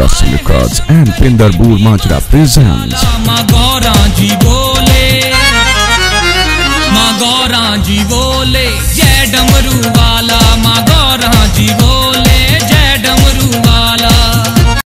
Custom Records and Pindarpur Majra presents माँ गौरा जी बोले, माँ गौरा जी बोले, जय डमरू वाला